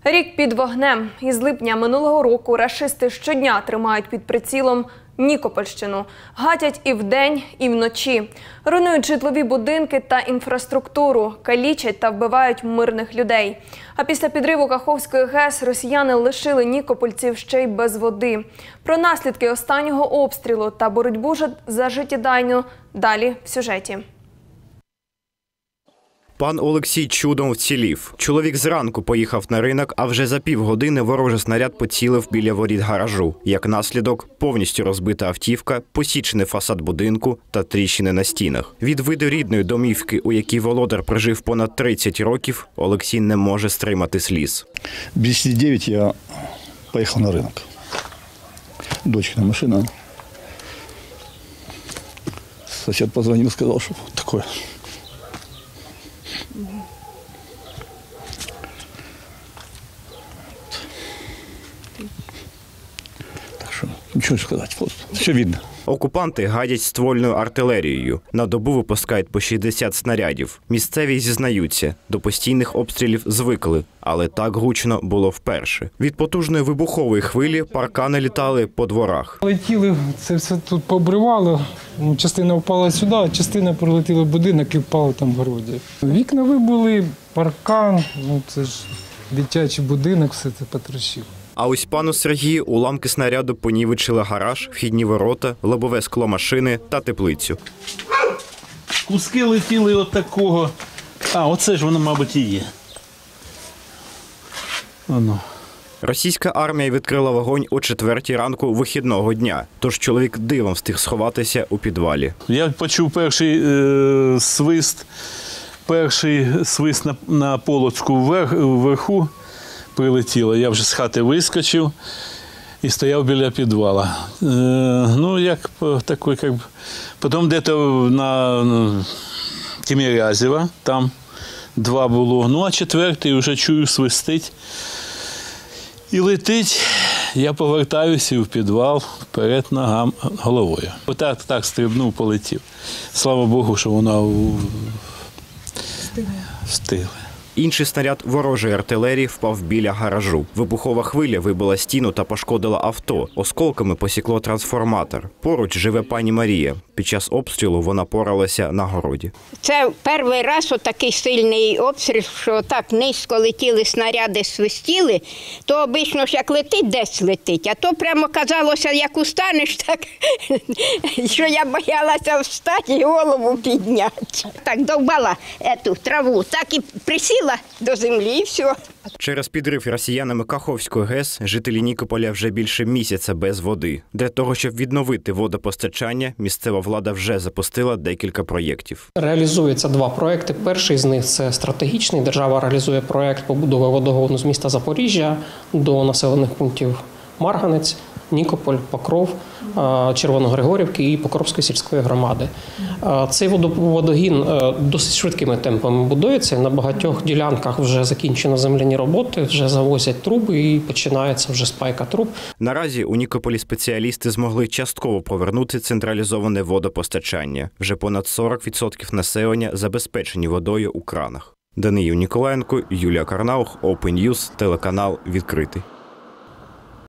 Рік під вогнем. Із липня минулого року рашисти щодня тримають під прицілом Нікопольщину. Гатять і вдень, і вночі. Руйнують житлові будинки та інфраструктуру, калічать та вбивають мирних людей. А після підриву Каховської ГЕС росіяни лишили нікопольців ще й без води. Про наслідки останнього обстрілу та боротьбу за життєдайну далі в сюжеті. Пан Олексій чудом вцілів. Чоловік зранку поїхав на ринок, а вже за півгодини ворожий снаряд поцілив біля воріт гаражу. Як наслідок, повністю розбита автівка, посічений фасад будинку та тріщини на стінах. Від виду рідної домівки, у якій володар прожив понад 30 років, Олексій не може стримати сліз. Без 9 я поїхав на ринок. Дочкина машина. Сосед позвонил, сказал, что такое. Так що, нічого не сказати, просто все видно. Окупанти гадять ствольною артилерією. На добу випускають по 60 снарядів. Місцеві зізнаються, до постійних обстрілів звикли, але так гучно було вперше. Від потужної вибухової хвилі паркани літали по дворах. Летіли, це все тут пообривало. Частина впала сюди, а частина прилетіла в будинок і впала там в городі. Вікна вибули, паркан, це ж дитячий будинок, все це потрощив. А ось пану Сергію уламки снаряду понівечили гараж, вхідні ворота, лобове скло машини та теплицю. Куски летіли от такого. А, оце ж воно, мабуть, і є. Воно. Російська армія відкрила вогонь о 4-й ранку вихідного дня, тож чоловік дивом встиг сховатися у підвалі. Я почув перший свист на полочку вверху. Прилетіло. Я вже з хати вискочив і стояв біля підвала. Потім десь на Тимирязева, там 2 було. Ну, а 4-й вже чую, свистить і летить. Я повертаюся в підвал, вперед ногам, головою. Отак стрибнув, полетів. Слава Богу, що вона встигла. Інший снаряд ворожої артилерії впав біля гаражу. Вибухова хвиля вибила стіну та пошкодила авто. Осколками посікло трансформатор. Поруч живе пані Марія. Під час обстрілу вона поралася на городі. Це перший раз такий сильний обстріл, що так низько летіли снаряди, свистіли, то обично ж як летить, десь летить. А то прямо казалося, як устанеш, так що я боялася встати і голову підняти. Так довбала цю траву, так і присіла до землі і все. Через підрив росіянами Каховської ГЕС жителі Нікополя вже більше місяця без води. Для того, щоб відновити водопостачання, місцева влада вже запустила декілька проєктів. Реалізується 2 проєкти. Перший з них – це стратегічний. Держава реалізує проєкт побудови водогону з міста Запоріжжя до населених пунктів Марганець, Нікополь, Покров, Червоногригорівки і Покровської сільської громади. Цей водогін досить швидкими темпами будується. На багатьох ділянках вже закінчено земляні роботи, вже завозять труби і починається вже спайка труб. Наразі у Нікополі спеціалісти змогли частково повернути централізоване водопостачання. Вже понад 40% населення забезпечені водою у кранах. Даниїл Ніколаєнко, Юлія Карнаух, Open News, телеканал «Відкритий».